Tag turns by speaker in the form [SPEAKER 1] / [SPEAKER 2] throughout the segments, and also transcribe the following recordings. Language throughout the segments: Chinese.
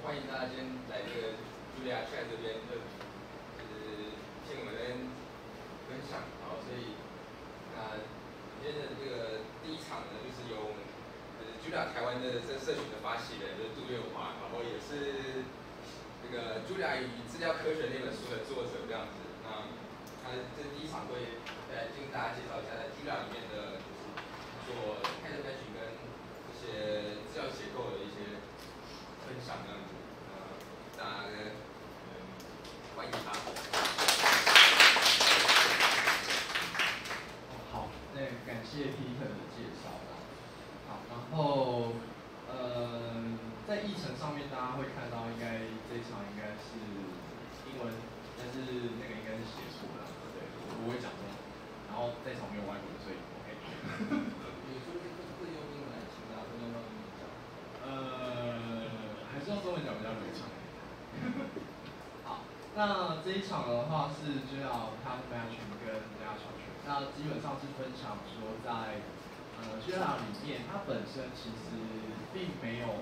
[SPEAKER 1] 欢迎大家今天来这个 Julia Chat 这边，就是听我们这边分享。好，所以今天的这个第一场呢，就是由我们Julia 台湾的这社群的发起人，就是杜月华，然后也是这个 Julia 与资料科学那本书的作者这样子。他这第一场会跟大家介绍一下在 Julia 里面的，就是做 pattern matching 跟这些资料结构的一些分享这样子。大家欢迎他。
[SPEAKER 2] 好，那感谢 Peter 的介绍啦。好，然后在议程上面大家会看到，应该这一场应该是英文，但是那个应该是写错了，对，我不会讲中文。然后这一场没有外国人，所以 OK。
[SPEAKER 1] 你说是用英文来听啊，不用用英文讲。
[SPEAKER 2] 还是用中文讲比较流畅。好，那这一场的话是就要 pattern matching 跟加小学，那基本上是分享说在Jira 里面，它本身其实并没有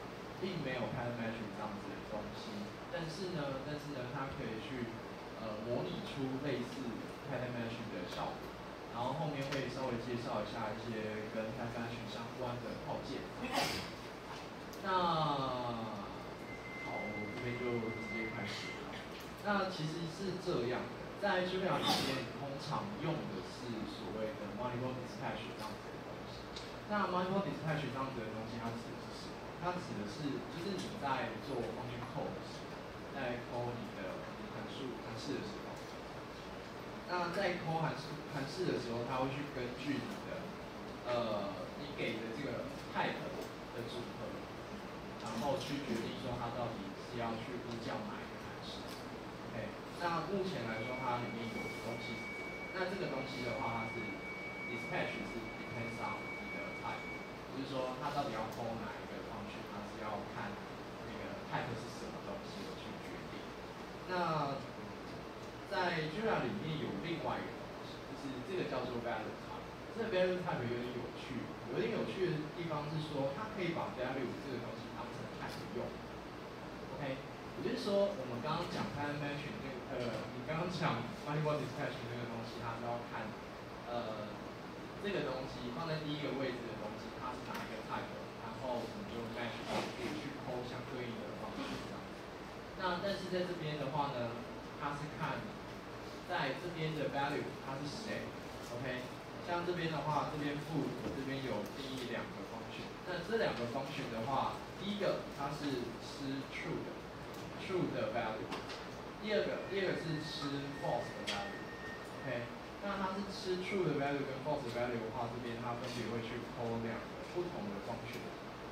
[SPEAKER 2] pattern matching 这样子的东西，但是呢，它可以去模拟出类似 pattern matching 的效果，然后后面会稍微介绍一下一些跟 pattern matching 相关的套件。那好，我这边就直接开始了。那其实是这样的，在 Jira 里面通常用的是所谓的 multiple dispatch 这样子的东西。那 multiple dispatch 这样子的东西，它指的是什么？它指的是就是你在做 function call 的时候，在 call 你的函式的时候，那在 call 函式的时候，它会去根据你的你给的这个 type 的组合，然后去决定说它到底是要去呼叫哪一个函式。OK， 那目前来说，它里面有东西是这个，那这个东西的话，它是 dispatch 是 depends on 你的 type， 就是说它到底要 call 哪一个 function， 它是要看那个 type 是什么东西去决定。那在 Jira 里面有另外一个东西，就是这个叫做 value type。这个 value type 有点有趣，有点有趣的地方是说，它可以把 value 这个东西当成 type 用。OK， 也就是说，我们刚刚讲 pattern matching 那个你刚刚讲 multiple dispatch 那个东西，它是要看这个东西放在第一个位置的东西，它是哪一个 type， 然后我们就 match 可以去抠相对应的方式这样。那但是在这边的话呢，它是看在这边的 value 它是谁 ，OK？ 像这边的话，这边 food 这边有定义两个 function， 那这两个 function 的话，第一个它是吃 true 的 value， 第二个是吃 false 的 value，OK？ 那它是吃 true 的 value 跟 false 的 value 的话，这边它分别会去抠两个不同的 function，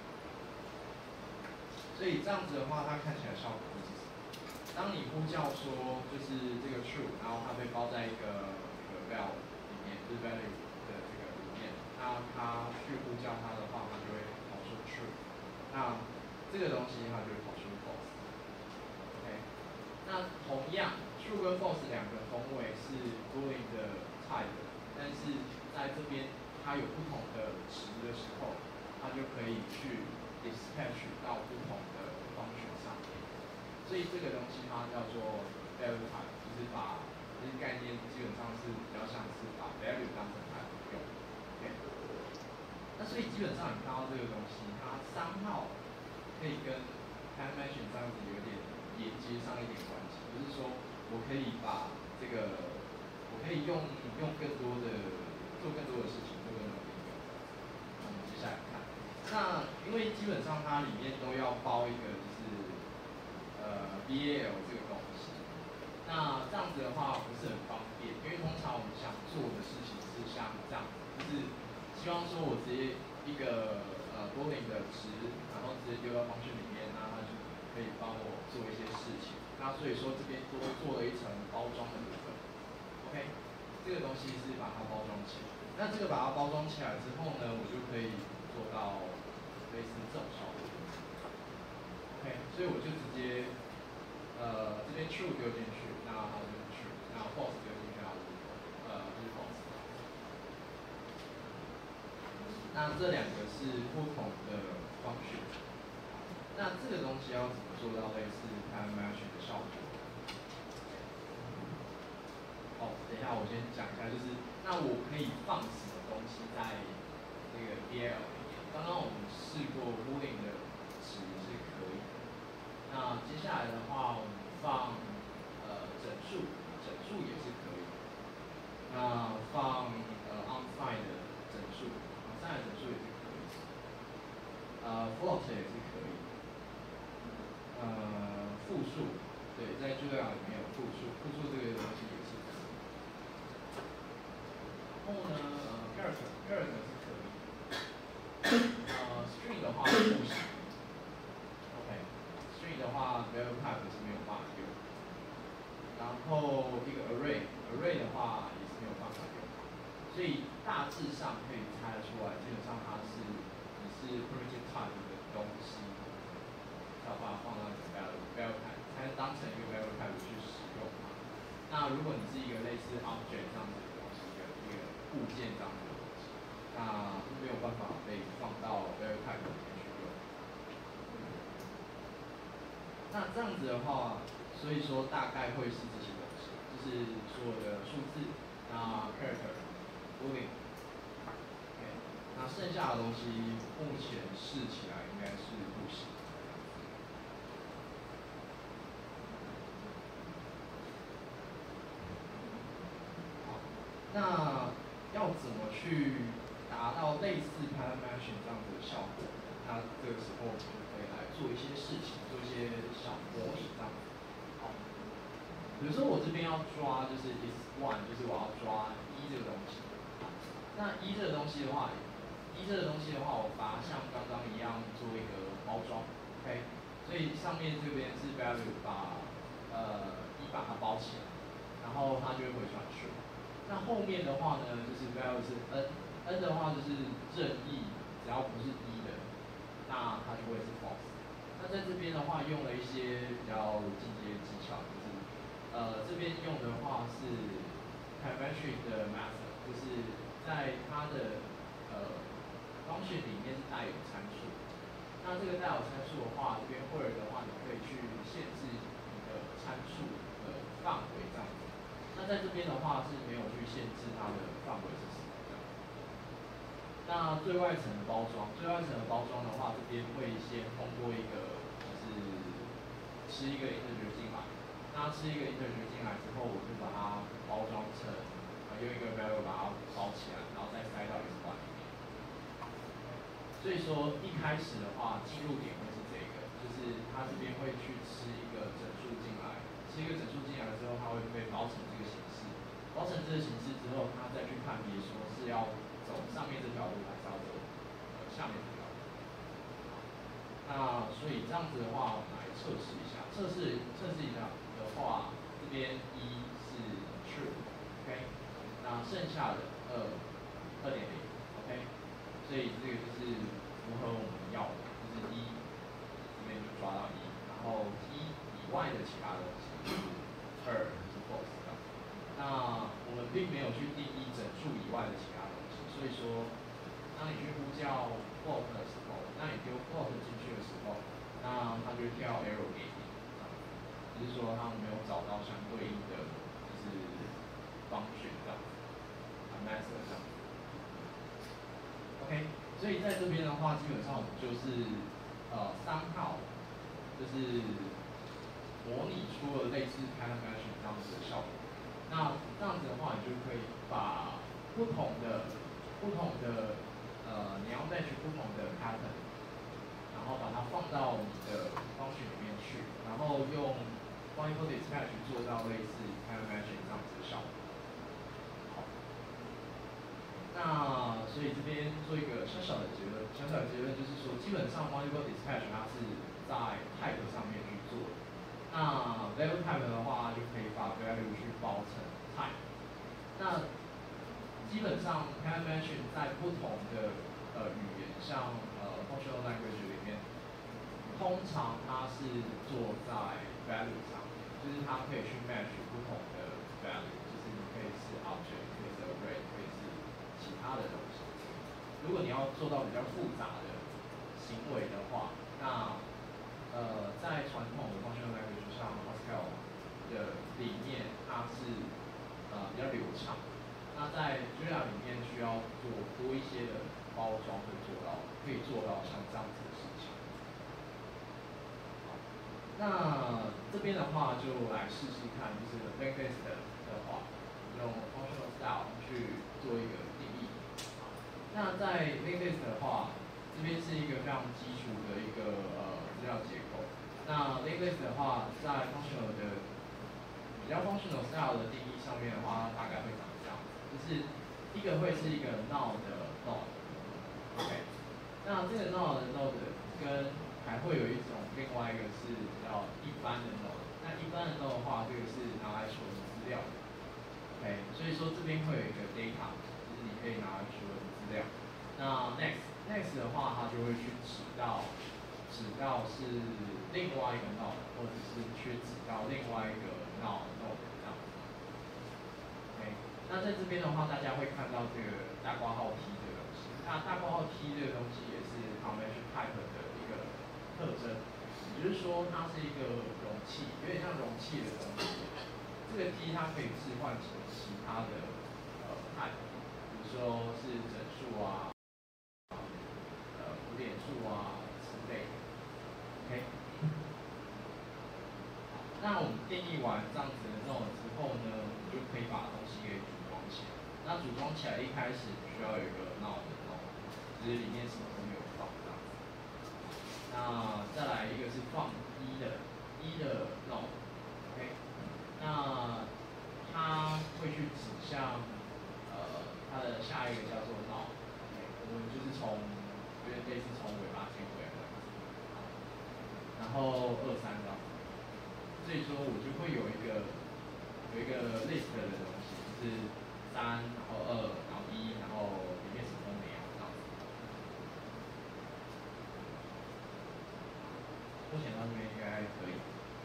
[SPEAKER 2] 所以这样子的话，它看起来效果会是什么？当你呼叫说就是这个 true， 然后它被包在一个value 里面，就是 value 的这个里面，那它去呼叫它的话，它就会跑出 true。那这个东西它就会跑出 false。OK， 那同样 true 跟 false 两个同位是 boolean 的 type， 但是在这边它有不同的值的时候，它就可以去 dispatch 到不同的 function 上面。所以这个东西它叫做 value type， 就是把这些概念基本上是比较像是把 value 当成 type 用。OK， 那所以基本上你看到这个东西，它somehow可以跟 pattern matching 这样子有点连接上一点关系，就是说我可以把这个，我可以用更多的做更多的事情，做更多的应用。那我们接下来看，那因为基本上它里面都要包一个就是VAL 这个东西，那这样子的话不是很方便，因为通常我们想做的事情是像这样，就是希望说我直接一个boolean 的值，然后直接丢到 function 里面，那它就可以帮我做一些事情。那所以说这边多做了一层包装的部分。OK， 这个东西是把它包装起来。那这个把它包装起来之后呢，我就可以做到类似这种效果。OK， 所以我就直接这边 true 丢进去，那它就是 true， 那 false 丢进去，它就是 false。那这两个是不同的function。那这个东西要怎么做到类似 pattern matching 的效果？哦，等一下，我先讲一下，就是那我可以放什么东西在那个 BL 里面？刚刚我们试过 boolean 的值是可以的。那接下来的话，我们放整数，整数也是可以的。那放unsigned 的整数，unsigned 的整数也是可以的。float 也是可以的。复数，对，在 Julia 里面有复数，复数这个东西也是可以。然后呢，character 是可以的。string 的话是不行。OK，string 的话 value type 是没有办法用。然后一个 array 的话也是没有办法用。所以大致上可以猜得出来，基本上它是你是 primitive type 的东西，要把它放到你的 value type， 才当成一个 value type 去使用它。那如果你是一个类似 object 这样子的东西，一个物件这样子的东西，那没有办法被放到 value type 里面去用。那这样子的话，所以说大概会是这些东西，就是所有的数字，那 character、boolean。OK， 那剩下的东西目前试起来应该是不行。好，那要怎么去达到类似 pattern matching 这样子的效果？那这个时候我们就可以来做一些事情，做一些小模拟这样子。好，比如说我这边要抓就是 is one， 就是我要抓这个东西。那这个东西的话，我把它像刚刚一样做一个包装 ，OK。所以上面这边是 value 把把它包起来，然后它就会回传出。那后面的话呢，就是 value 是 n 的话就是任意，只要不是的，那它就会是 false。那在这边的话，用了一些比较进阶技巧，就是这边用的话是 parametric 的 method， 就是在它的function 里面是带有参数。那这个带有参数的话，这边 where 的话，你可以去限制你的参数的范围这样子。那在这边的话是没有去限制它的范围是什么这样。那最外层的包装，的话，这边会先通过一个就是吃一个 integer 进来。那吃一个 integer 进来之后，我就把它包装成用一个 value 把它包起来，然后再塞到 is one 里面。所以说一开始的话，进入点会是这个，就是它这边会去吃一个整数进来，吃一个整数进来之后，它会被包成这个形式。包成这个形式之后，它再去判别说是要走上面这条路，还是要走下面这条路。那所以这样子的话，我们来测试一下。测试一下的话，这边是 true，OK， 那剩下的2.0，OK， 所以这个就是符合我们要的，就是这边就抓到然后以外的其他东西就是2是 false 的。那我们并没有去定义整数以外的其他东西，所以说当你去呼叫 float 的时候，那你丢 float 进去的时候，那它就会跳 error 给你，只是说它没有找到相对应的就是function这样子 ，method 这样子。OK， 所以在这边的话，基本上我们就是somehow就是模拟出了类似 pattern matching 这样子的效果。那这样子的话，你就可以把不同的你要 match 不同的 pattern， 然后把它放到你的 function 里面去，然后用 function dispatch 做到类似 pattern matching 这样子的效果。好，那所以这边做一个小小的结论就是说，基本上 multiple dispatch 它是在 type 上面去做。那 value type 的话，就可以把 value 去包成 type。那基本上 pattern matching 在不同的语言，像functional language 里面，通常它是做在 value 上面，就是它可以去 match 不同的 value， 就是你可以是 object， 可以是 array， 可以是其他的东西。如果你要做到比较复杂的行为的话，那它是比较流畅。那在 Julia 里面需要做多一些的包装，可以做到像这样子的事情。那这边的话就来试试看，就是 Linklist 的话，用 functional style 去做一个定义。那在 Linklist 的话，这边是一个非常基础的一个资料结构。那 Linklist 的话，在 functional 的比较 functional style 的定义上面的话，大概会长这样子，就是一个会是一个 null 的 node。OK， 那这个 null 的 node 跟还会有一种另外一个是比较一般的 node。那一般的 node 的话，这个是拿来储存资料的。OK， 所以说这边会有一个 data， 就是你可以拿来储存资料。那 next 的话，它就会去指到是另外一个 node， 或者是去指到另外一个 node 这样子。OK， 那在这边的话，大家会看到这个大括号 T 这个东西。那大括号 T 这个东西也是 convention type 的一个特征，也就是说它是一个容器，有点像容器的东西。这个 T 它可以置换成其他的type， 比如说是整数啊、古典数啊之类的。OK， 那我们定义完这样子的 node 之后呢，我们就可以把东西给组装起来。那组装起来一开始需要有一个 node 的 node， 就是里面什么都没有放这样子。那再来一个是放一的 node，OK， 那它会去指向它的下一个叫做 node，OK， 我们就是有点类似从尾巴接回来的，然后2、3这样子。所以说我就会有一个 list 的东西，就是3，然后2，然后1，然后里面什么都没有这样子。目前到这边应该可以。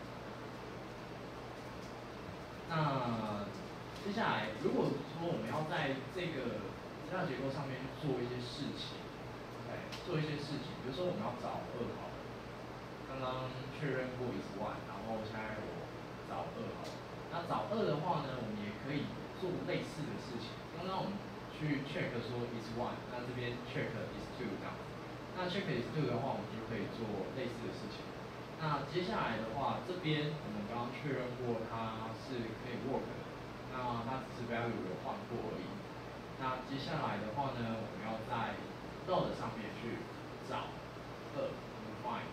[SPEAKER 2] 那接下来，如果说我们要在这个资料结构上面去做一些事情，做一些事情，比如说我们要找2好了，刚刚确认过is 1，然后现在我找2好了。那找2的话呢，我们也可以做类似的事情。刚刚我们去 check 说 is 1，那这边 check is 2这样。那 check is 2的话，我们就可以做类似的事情。那接下来的话，这边我们刚刚确认过它是可以 work 的，那它只是 value 有换过而已。那接下来的话呢，我们要在 node 上面去找2 find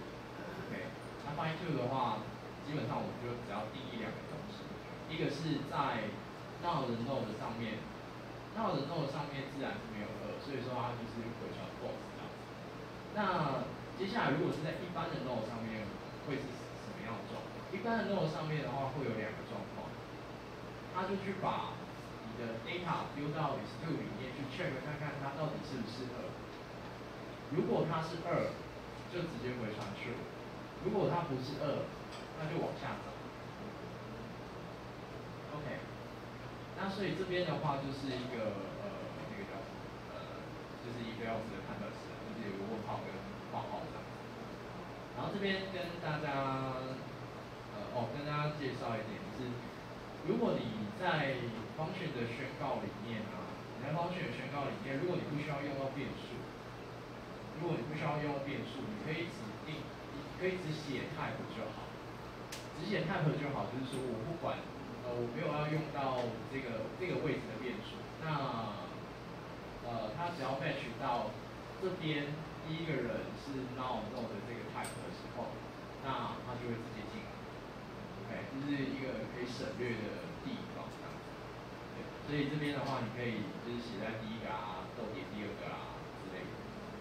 [SPEAKER 2] 2，OK， 那 find 2的话，基本上我们就只要定义2个东西，一个是在 now 的 node 上面 ，now 的 node 上面自然是没有2，所以说它就是回传 false 这样子。那接下来如果是在一般的 node 上面，会是什么样的状况？一般的 node 上面的话，会有2个状况，它就去把你的 data 丢到 is2 里面去 check 看看它到底是不是2。如果它是2，就直接回传 true； 如果它不是2，那就往下走。OK， 那所以这边的话就是一个那个叫什么就是一个要子的判断式，就是有个问号跟括号这样子。然后这边跟大家跟大家介绍一点，就是如果你在 function 的宣告里面啊，你在 function 的宣告里面，如果你不需要用到变数，你可以只写 type 就好，只写 type 就好，就是说我不管我没有要用到这个位置的变数，那它只要 match 到这边第一个人是 now node 的这个 type 的时候，那它就会直接进来。OK， 这是一个可以省略的地方，这样子。对，所以这边的话，你可以就是写在第一个啊，逗点第2个啊之类的。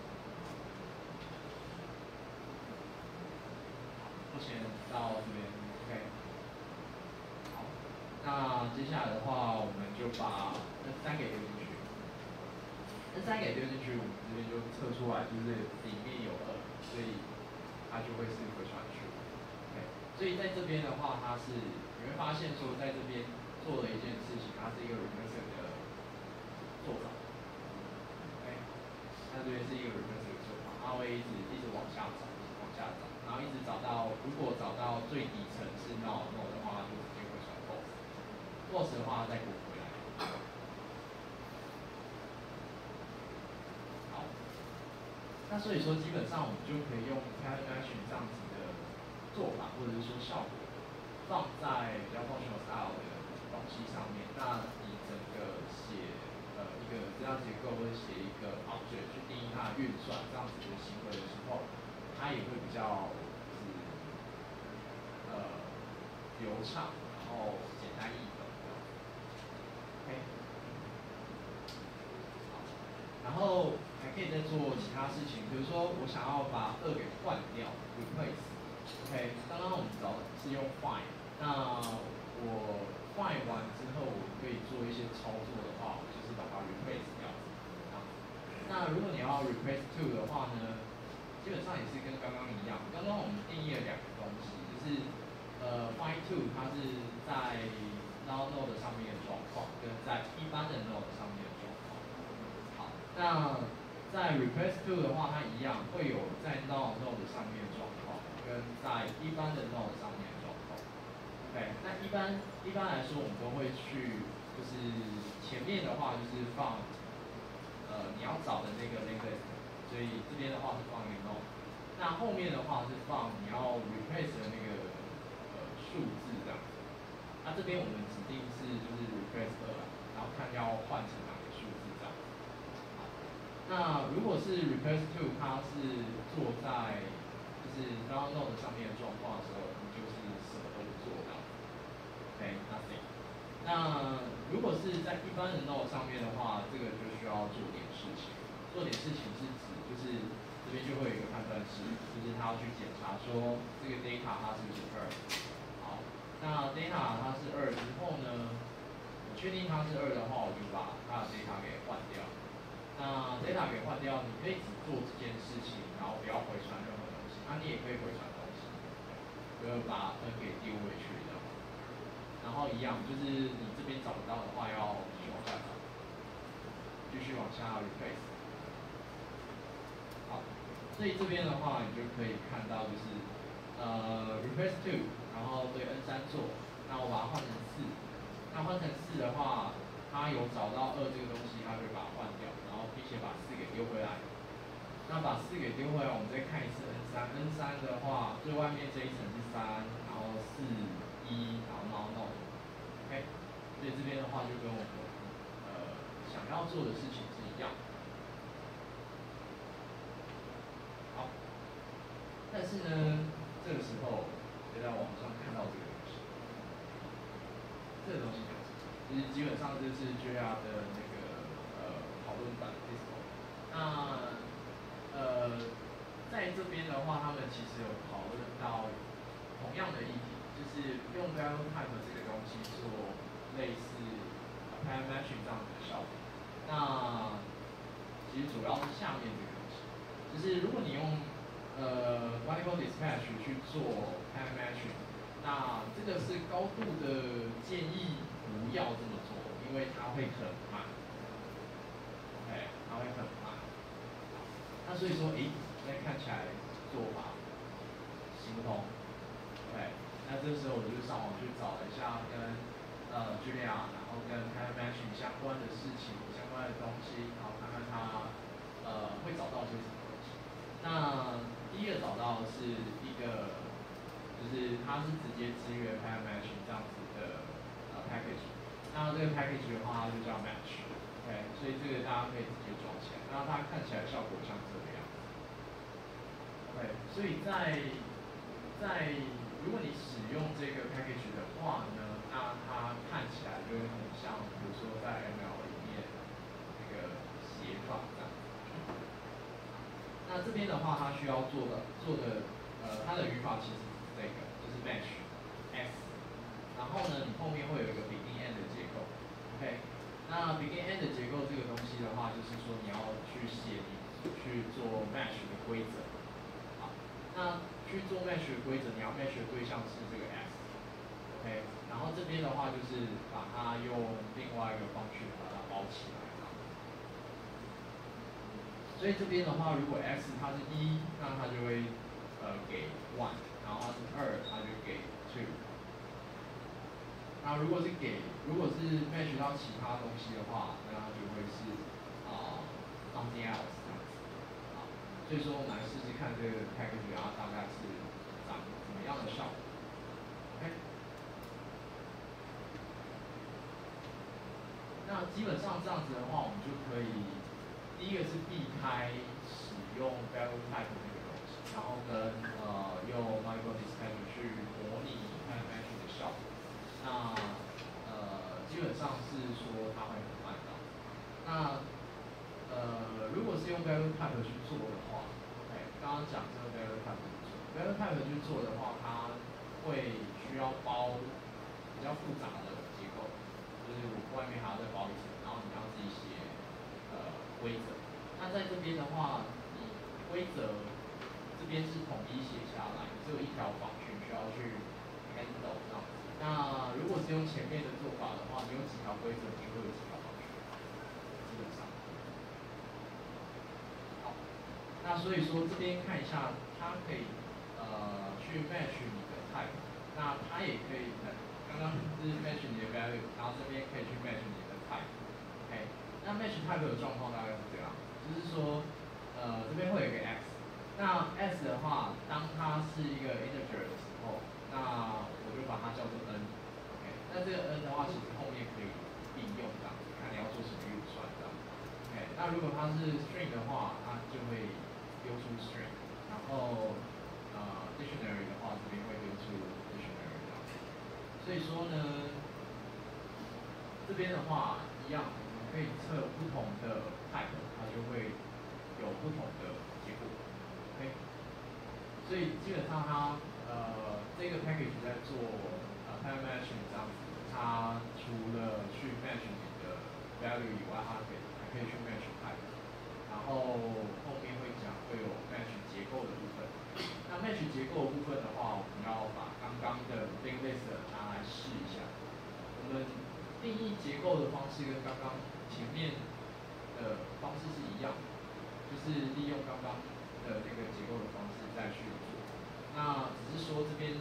[SPEAKER 2] 目前到这边 OK。好，那接下来的话，我们就把N3给丢进去。N3给丢进去，我们这边就测出来，就是里面有2，所以它就会是回传 true。OK， 所以在这边的话，它是你会发现说，在这边做了一件事情，它是一个 recursive 的做法。OK， 它这边是一个 recursive 的做法，它会一直往下找，然后一直找到，如果找到最底层是 now node 的话，就直接回传 false。 false 的话再滚回来。好，那所以说基本上我们就可以用 pattern matching 这样子的做法，或者是说效果，放在比较 functional style 的东西上面。那你整个写一个资料结构，或者写一个 object 去定义它的运算这样子的行为的时候，它也会比较流畅，然后简单易懂。OK， 好，然后还可以再做其他事情，比如说我想要把2给换掉 ，replace。OK， 刚刚我们找的是用 find， 那我 find 完之后，我可以做一些操作的话，我就是把它 replace 掉。那如果你要 replace to 的话呢，基本上也是跟刚刚一样。刚刚我们定义了2个东西，就是find to 它是在 null node 上面的状况，跟在一般的 node 上面的状况。好，那在 replace to 的话，它一样会有在 null node 上面的状况，跟在一般的 node 上面的状况。OK， 那一般来说，我们都会去，就是前面的话就是放你要找的那个 linked list， 所以这边的话是放一个 node。那后面的话是放你要 replace 的那个数字这样子。那这边我们指定是就是 replace 2，然后看要换成哪个数字这样子。好，那如果是 replace to， 它是做在就是 null node 上面的状况的时候，你就是什么都不做这样子。OK，nothing。那如果是在一般的 node 上面的话，这个就需要做点事情。做点事情是指就是这边就会有一个判断式，就是它要去检查说这个 data 它是不是2。好，那 data 它是2之后呢，我确定它是2的话，我就把它的 data 给换掉。那 data 给换掉，你可以只做这件事情，然后不要回传任何东西。那你也可以回传东西，就把分给丢回去的。然后一样，就是你这边找不到的话，要继续往下找，继续往下 replace。好，所以这边的话，你就可以看到就是replace to， 然后对 N3做，那我把它换成4。那换成4的话，它有找到2这个东西，它就把它换掉，然后并且把4给丢回来。那把4给丢回来，我们再看一次 N3。N3 的话，最外面这一层是3，然后4、1，然后 null node。OK， 所以这边的话就跟我们想要做的事情是一样。好，但是呢，这个时候就在网上看到这个东西，这个东西其实基本上这是 JR 的那个讨论版 Discord。那在这边的话，他们其实有讨论到同样的议题，就是用 value type 这个东西做类似pattern matching 这样子的效果。那其实主要是下面这个东西，就是如果你用variable dispatch 去做 pattern matching， 那这个是高度的建议不要这么做，因为它会很慢。OK， 它会很慢。那所以说，现在看起来做法行不通。OK， 那这时候我就上网去找了一下跟Julia， 然后跟 pattern matching 相关的事情、相关的东西，然后看看它会找到些什么东西。那第一个找到的是一个，就是它是直接支援 pattern matching 这样子的package。那这个 package 的话，它就叫 match。OK， 所以这个大家可以直接装起来，那它看起来效果像这个样子。OK， 所以如果你使用这个 package 的话呢，那它看起来就会很像，比如说在 ML 里面那个写法这样。那这边的话，它需要做的它的语法其实是这个，就是 match s。然后呢，你后面会有一个 begin end 的结构。OK， 那 begin end 结构这个东西的话，就是说你要去写你去做 match 的规则。好，那去做 match 的规则，你要 match 的对象是这个 s。OK， 然后这边的话就是把它用另外一个方式把它包起来。所以这边的话，如果 x 它是1，那它就会给1，然后它是2，它就给2。那那如果是 match 到其他东西的话，那它就会是something else 这样子。好，所以说我们来试试看这个 package 它大概是长怎么样的效果。OK。那基本上这样子的话，我们就可以第一个是避开使用 value type 这个东西，然后跟用 micro dispatcher 去模拟 time matching 的效果。那基本上是说它会很慢的。那如果是用 value type 去做的话，刚刚讲这个 value type 去做，value type 去做的话，它会需要包比较复杂的结构，就是我外面还要再包一层，然后你要自己写规则。那在这边的话，你规则这边是统一写下来，只有一条访讯需要去 handle 这样子。那如果是用前面的做法的话，你有几条规则，就会有几条访讯，基本上。好，那所以说这边看一下，它可以去 match 你的 type， 那它也可以刚刚是 match 你的 value， 然后这边可以去 match 你的 type。OK， 那 match type 的状况大概是这样，就是说这边会有一个 x， 那 x 的话，当它是一个 integer 的时候，那我就把它叫做 n。OK， 那这个 n 的话，其实后面可以并用这样子，看你要做什么运算这样。OK， 那如果它是 string 的话，它就会丢出 string， 然后dictionary 的话，这边会丢出 dictionary 这样。所以说呢，这边的话一样，你可以测不同的 type， 它就会有不同的结果。OK， 所以基本上它这个 package 在做time matching 这样子，它除了去 match 你的 value 以外，它还可以去 match type。然后后面会讲会有 match 结构的部分。那 match 结构的部分的话，我们要把刚刚的 linked list 拿来试一下。我们定义结构的方式跟刚刚前面的方式是一样的，就是利用刚刚的那个结构的方式再去做。那只是说这边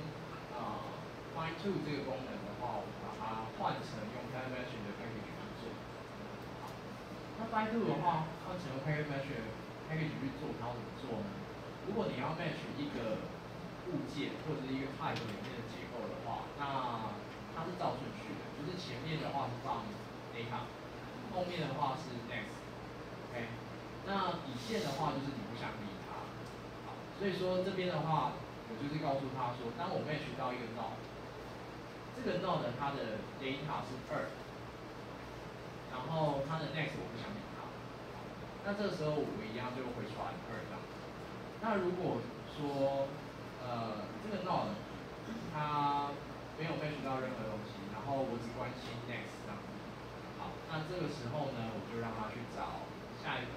[SPEAKER 2] find to 这个功能的话，我们把它换成用 time matching 的 package 去做。那 find to 的话，换成用 package matching package 去做，它要怎么做呢？如果你要 match 一个物件或者是一个 type 里面的结构的话，那它是照顺序的，就是前面的话是放 data， 后面的话是 next。OK， 那底线的话就是你不想理它。好，所以说这边的话，我就是告诉他说，当我 match 到一个 node， 这个 node 它的 data 是2，然后它的 next 我不想理它。那这个时候我们一样就回传2这样。那如果说这个 node 它没有 match 到任何东西，然后我只关心 next 这样子。好，那这个时候呢，我就让它去找下一个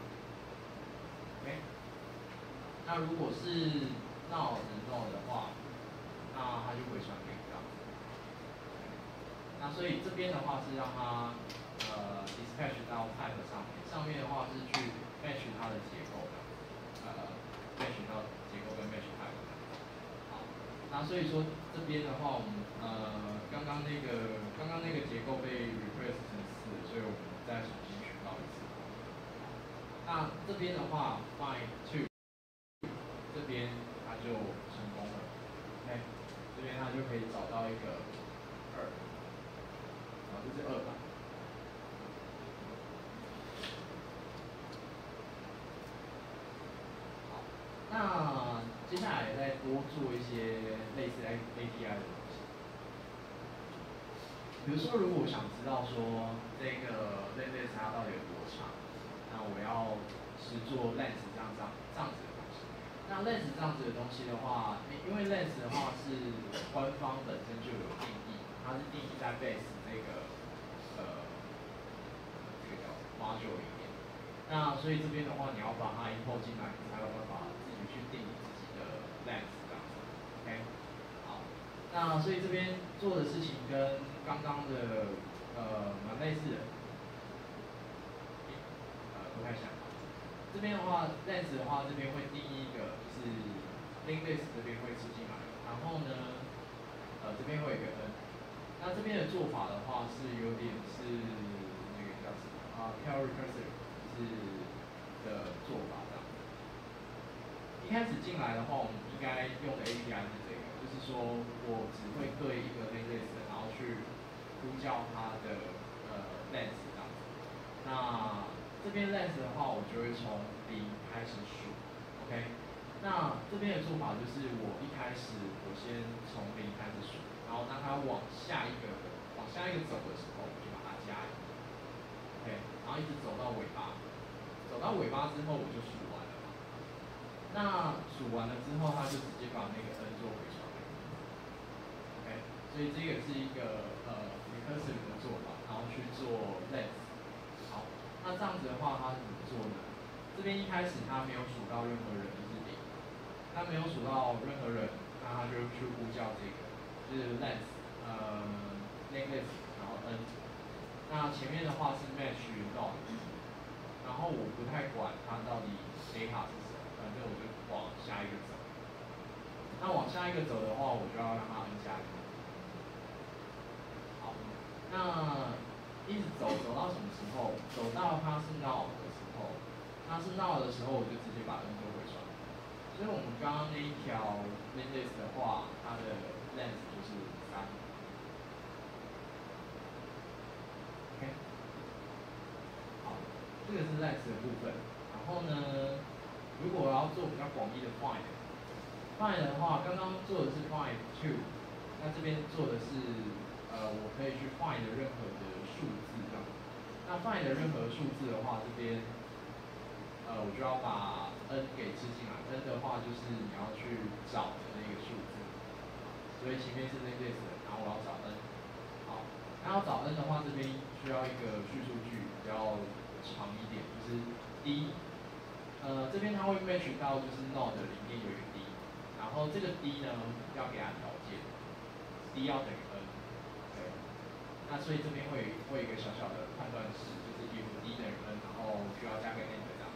[SPEAKER 2] node。OK， 那如果是 node 的话，那它就回传给这样。那所以这边的话是让它dispatch 到 type 上面，上面的话是去 match 它的结构的，match 到结构跟 match type。好，那所以说这边的话，我们刚刚那个结构被 request 成4，所以我们再重新寻到一次。那这边的话 find to 这边它就成功了。OK， 这边它就可以找到一个2。这是2吧。好，那接下来再多做一些类似 API 的东西。比如说，如果我想知道说这个 length 它到底有多长，那我要是做 length 这样子的东西。那 length 这样子的东西的话，因为 length 的话是官方本身就有定义，它是定义在 base 这个module 里面。那所以这边的话，你要把它 import 进来，你才有办法自己去定义自己的 length 这样子。OK， 好，那所以这边做的事情跟刚刚的蛮类似的。不太像。这边的话 length 的话，这边会定义一个就是 linked list 这边会吃进来，然后呢这边会有一个 n。 那这边的做法的话是有点是那个叫什么tail recursive 是的做法这样。一开始进来的话，我们应该用的 API 是这个，就是说我只会对一个 list， 然后去呼叫它的length 这样子。那这边 length 的话，我就会从0开始数 ，OK。那这边的做法就是我一开始我先从0开始数，然后当它往下一个走的时候，我就把它加1 ，OK， 然后一直走到尾巴，走到尾巴之后我就数完了嘛。那数完了之后，它就直接把那个 n 做回传，OK， 所以这个是一个recursive 的做法，然后去做 length。好，那这样子的话，它是怎么做呢？这边一开始它没有数到任何人，就是0，它没有数到任何人，那它就去呼叫这个，就是 length， length， 然后 n。那前面的话是 match not， 然后我不太管它到底 data 是什么，反正我就往下一个走。那往下一个走的话，我就要让它 n 加1。好，那一直走到什么时候？走到它是 null 的时候，它是 null 的时候，我就直接把 n 做回传。所以我们刚刚那一条 list 的话，它的 length 就是3。OK， 好，这个是 length 的部分。然后呢，如果我要做比较广义的 find 的话，刚刚做的是 find to， 那这边做的是我可以去 find 任何的数字这样。那 find 任何数字的话，这边我就要把 n 给吃进来。n 的话就是你要去找的那个数字，所以前面是 list， 然后我要找 n。好，那要找 n 的话，这边需要一个叙述句比较长一点，就是d，这边它会 match 到就是 node 里面有一个 d， 然后这个 d 呢要给它条件 ，d 要等于 n， 对，那所以这边会有一个小小的判断式，就是 if d 等于 n， 然后需要加个 and 这样子。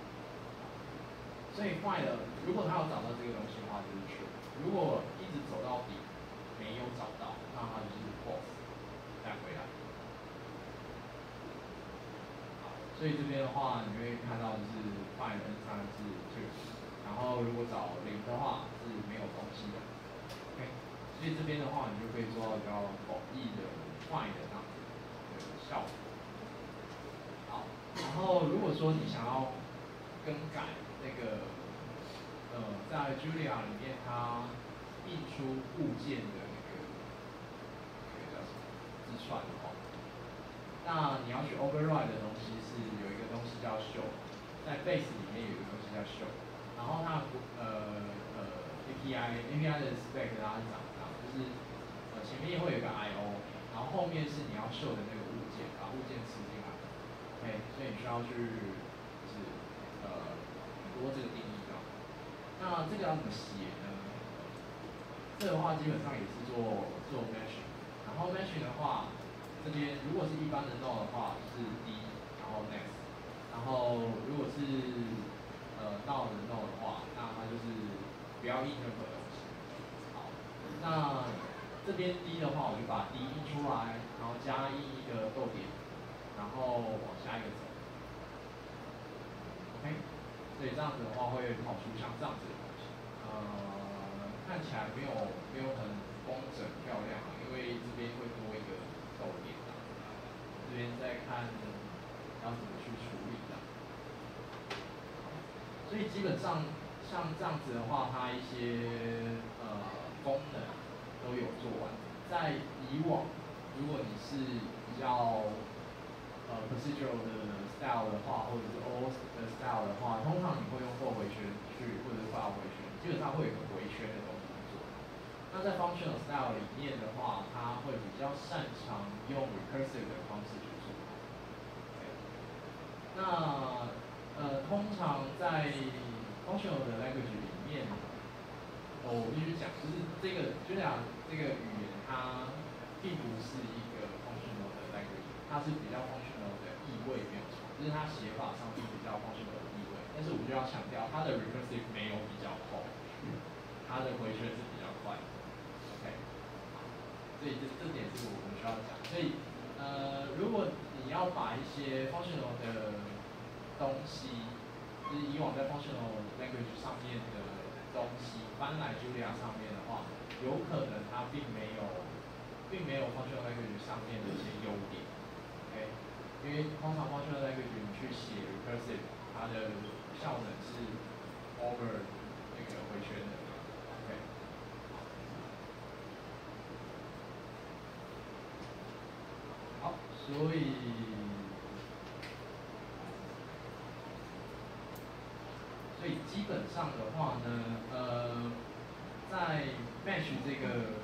[SPEAKER 2] 所以 find 如果它有找到这个东西的话，就是 true； 如果一直走到底没有找到，那它就是 false， 再回来。好，所以这边的话，你会看到就是 find n3 是 true， 然后如果找0的话是没有东西的。OK， 所以这边的话，你就可以做到比较广义的 find 这样子的效果。好，然后如果说你想要更改那个在 Julia 里面它印出物件的那个叫什么字串的话，那你要去 override 的东西是有一个东西叫 show， 在 base 里面有一个东西叫 show， 然后它API 的 spec 它是长这样，就是前面会有一个 IO， 然后后面是你要 show 的那个物件，把物件吃进来。OK， 所以你需要去就是多这个定义这样。那这个要怎么写呢？这个的话基本上也是做 matching， 然后 matching 的话，这边如果是一般的 node 的话是 d， 然后 next， 然后如果是node 的 node 的话，那它就是不要印任何东西。好，那这边 d 的话，我就把 d 印出来，然后加印一个逗点，然后往下一个走。OK， 所以这样子的话会跑出像这样子的东西，看起来没有很工整漂亮，因为这边会多一个逗点这样子。这边再看要怎么去处理的。所以基本上像这样子的话，它一些功能都有做完。在以往，如果你是比较procedural 的 style 的话，或者是 OO 的 style 的话，通常你会用for 回圈去，或者是 file 回圈，基本上会有一个回圈的东西去做。那在 functional style 里面的话，它会比较擅长用 recursive 的方式去做。那通常在 functional 的 language 里面，我必须讲，就是这个 Julia 这个语言它并不是一个 functional 的 language， 它是比较 functional 的意味没有错，就是它写法上是比较 functional 的意味。但是我就要强调，它的 recursive 没有比较厚，它的回圈是比较快。OK， 所以这点是我们需要讲。所以如果你要把一些 functional 的东西，就是以往在 functional language 上面的东西搬来 Julia 上面的话，有可能它并没有 functional language 上面的一些优点。OK， 因为通常 functional language 你去写 recursive， 它的效能是 over 那个回圈的。OK。好，所以基本上的话呢，在 Mesh 这个，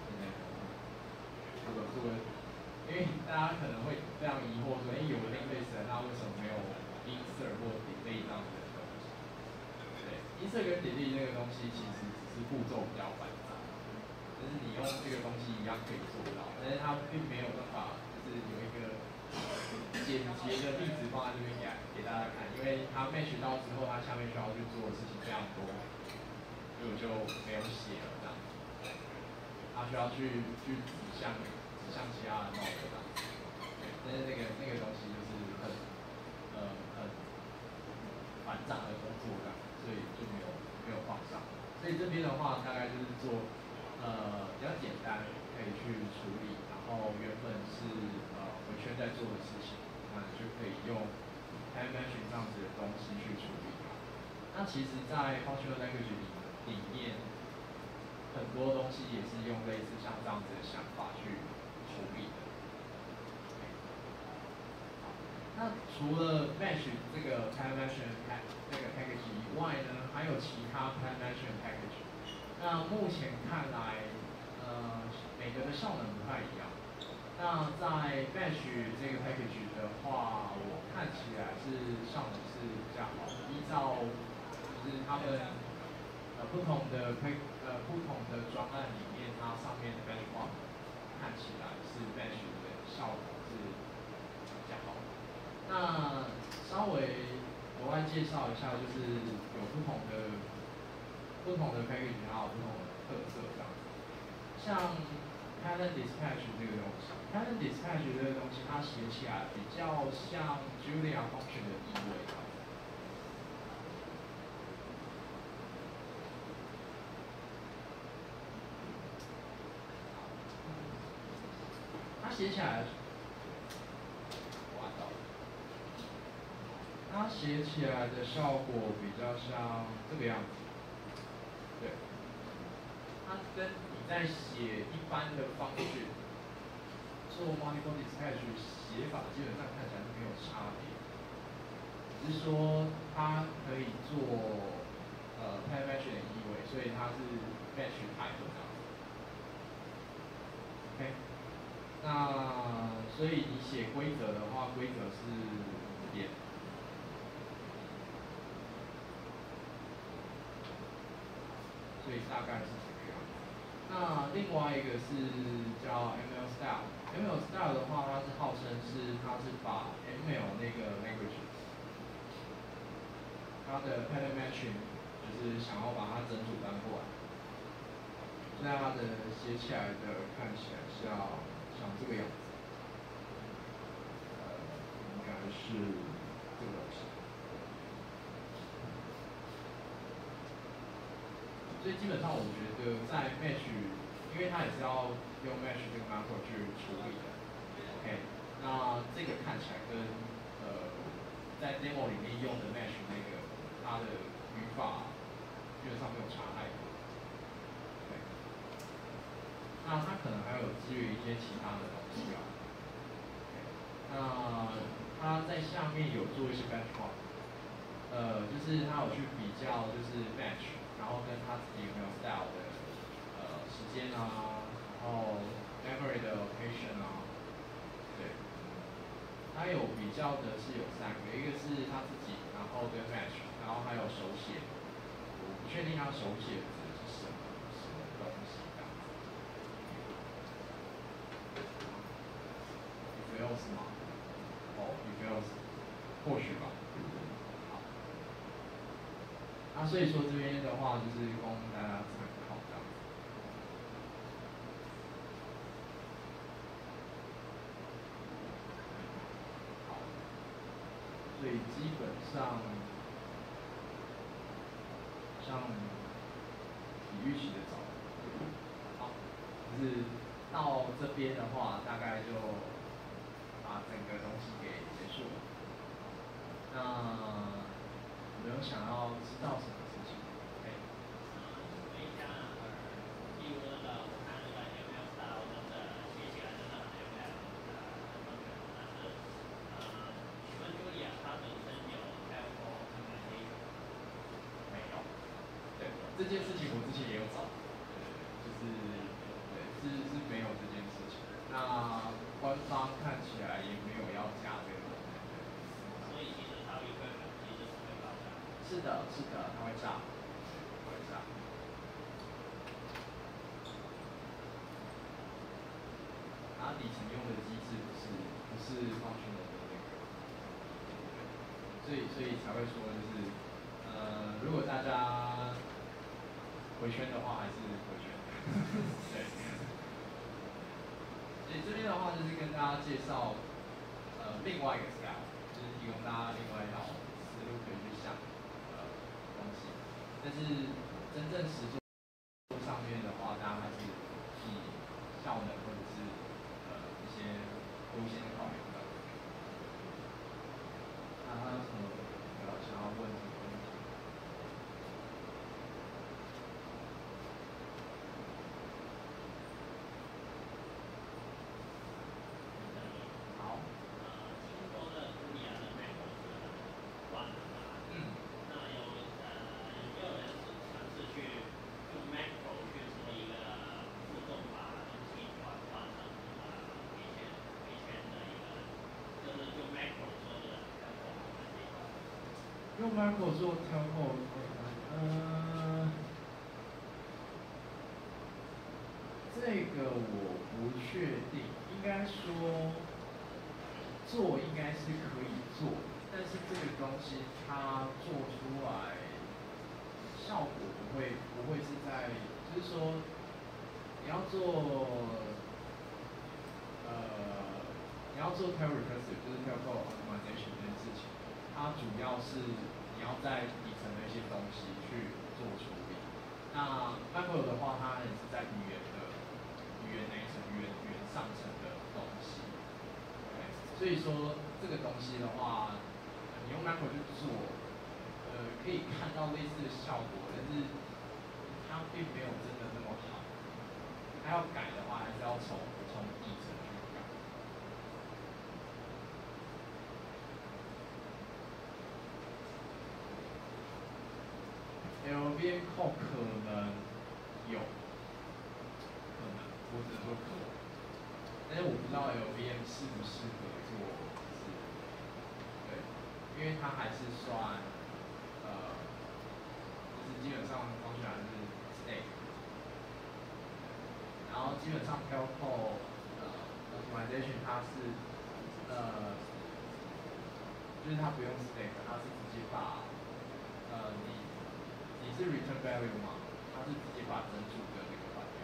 [SPEAKER 2] 因为大家可能会非常疑惑说，有 linked list， 那为什么没有 insert 或 delete 这样子的东西？对 ，insert 跟 delete 那个东西其实只是步骤比较繁杂，就是你用这个东西一样可以做到，但是它并没有办法，就是有一个简洁的例子放在这边给大家看，因为它 match 到之后，它下面需要去做的事情非常多，所以我就没有写了这样。它需要去指向其他的 node 这样。但是那个东西就是很繁杂的工作这样，所以就没有放上。所以这边的话，大概就是做比较简单，可以去处理，然后原本是回圈在做的事情，那你就可以用 time matching 这样子的东西去处理它。那其实，在 functional language 里面，很多东西也是用类似像这样子的想法去处理的。那除了 Mesh 这个 time matching 这个 package 以外呢，还有其他 time matching package。那目前看来，每个的效能不太一样。那在 Mesh 这个 package 的话，我看起来是效能是比较好的，依照就是他们不同的专案里面，它上面的 benchmark 看起来是 Mesh 的效果是比较好的。那稍微额外介绍一下，就是有不同的 package， 还有不同的特色这样子。像 Pattern Dispatch 这个东西 ，Pattern Dispatch 这个东西，它写起来比较像 Julia function 的意味。它写起来。它写起来的效果比较像这个样子，对。它跟你在写一般的方式做 multiple dispatch 写法基本上看起来是没有差别，只是说它可以做time match 的意味，所以它是 match type 这样子。OK， 那所以你写规则的话，规则是这边。所以大概是这个样子。那另外一个是叫 ML Style。ML Style 的话，它是号称它是把 ML 那个 language， 它的 pattern matching 就是想要把它整组搬过来，所以它的写起来的看起来像这个样子。应该是这个东西。所以基本上我觉得在 Mesh， 因为它也是要用 Mesh 这个 macro 去处理的 ，OK， 那这个看起来跟在 demo 里面用的 Mesh 那个它的语法基本上没有差太多，对。那它可能还有支援一些其他的东西啊，那它在下面有做一些 benchmark， 就是它有去比较就是 Match。然后跟他自己有没有 style 的时间啊，然后 memory 的 location 啊，对，他有比较的是有3个，一个是他自己，然后跟 match， 然后还有手写，我不确定他手写指的是什么东西这样子。if else 吗？哦 if else， 或许吧。那所以说这边的话，就是供大家参考这样子。 基本上像体育系的找，好，就是到这边的话，大概就把整个东西给结束了。那有没有想要知道什么事情？这件事情我之前也有找，就是是没有这件事情。那官方看起来也没有要加这个功能。所以其实它有一个其实是会爆炸。是的，是的，它会炸，会炸。它底层用的机制不是放驱能的那个，所以才会说就是如果大家回圈的话还是回圈，对。所以这边的话就是跟大家介绍另外一个 style， 就是提供大家另外一套思路可以去想东西。但是真正实作上面的话，大家还是以效能或者是一些优先考量的。那还有什么想要问的问题？好。听说的朱利亚的 macro 是换了吗？那有没有人尝试去用 macro 去做一个自动把东西转换成回圈的一个，就是用 macro 做的 telco 用 macro 做 telco， 这个我不确定，应该说做应该是可以做，但是这个东西它做出来效果不会是在，就是说你要做你要做 tail recursive， 就是 telco optimization 这件事情，它主要是你要在底层的一些东西去做处理。那 macro 的话，它也是在语言那一层、语言上层的东西。所以说这个东西的话，你用 macro 去做，可以看到类似的效果，但是它并没有真的那么好。它要改的话，还是要从底层去改。LVM call 可能有，可能，我只能说可能，但是我不知道 LVM 适不适合做，对，因为它还是算，就是基本上方向还是 stake， 然后基本上 telco optimization 它是就是它不用 stake， 它是直接把你是 return value 吗？它是直接把整组的那个还掉，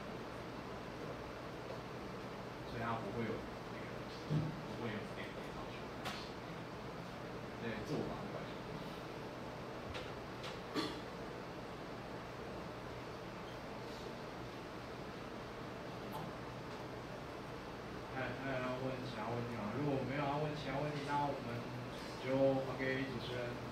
[SPEAKER 2] 所以它不会有那个不会有 stake 上去，对，做法的关系。还有要问其他问题吗？如果没有要问其他问题，那我们就还给主持人。